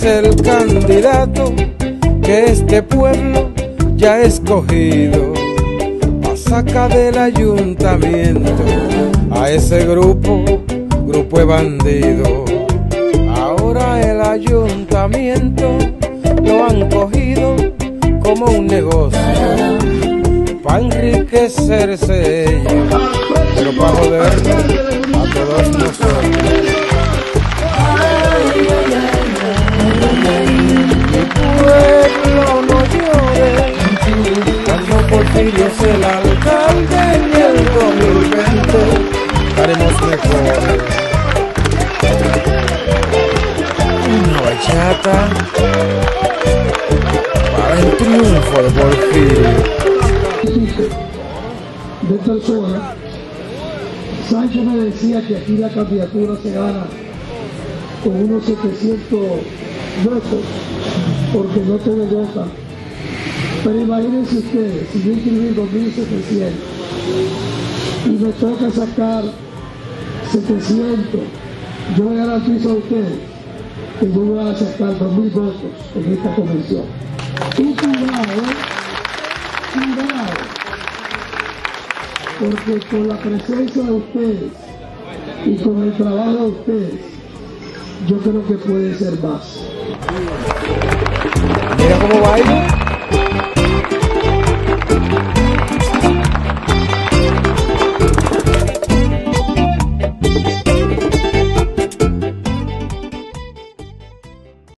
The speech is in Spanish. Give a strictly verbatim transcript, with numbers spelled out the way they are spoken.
es el candidato que este pueblo ya ha escogido pa' sacar del ayuntamiento a ese grupo, grupo de bandidos. Ahora el ayuntamiento lo han cogido como un negocio pa' enriquecerse ellos, pero pa' jodernos a todos nosotros. Mi pueblo no llore cuando Porfirio es el alcalde en el dos mil veinte estaremos mejor. Una bachata para el triunfo de Porfirio. De personas, Sancho me decía que aquí la candidatura se gana con unos setecientos votos, porque no todo vota. Pero imagínense ustedes, si yo inscribí dos mil setecientos y me toca sacar setecientos, yo le garantizo a ustedes que yo voy a sacar dos mil votos en esta convención. Y cuidado, ¿eh? Cuidado, porque con la presencia de ustedes y con el trabajo de ustedes, yo creo que puede ser más. Mira cómo baila.